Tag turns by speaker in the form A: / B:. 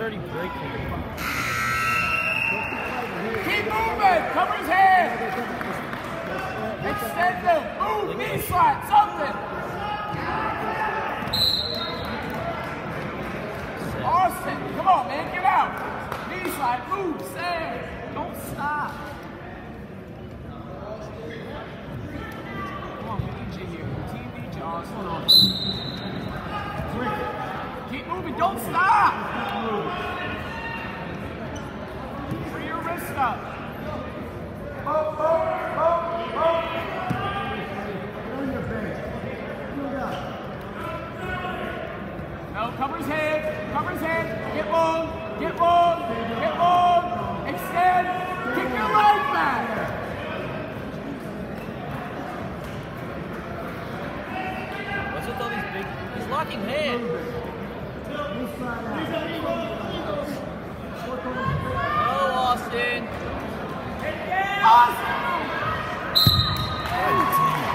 A: already breaking.
B: Keep moving. Cover his head. Extend them. Move. Knee slide. Something. Austin, come on, man. Get out. Knee slide. Move. Sam. Don't stop. Come on, we need you here. TV, Jaws. Hold on. Keep moving. Don't stop. Free your wrist up. No, cover his head. Cover his head. Get long. Get long. Get long. Extend. Kick your leg back.
A: What's with all these big... He's locking hands. Oh, Austin.
B: Austin!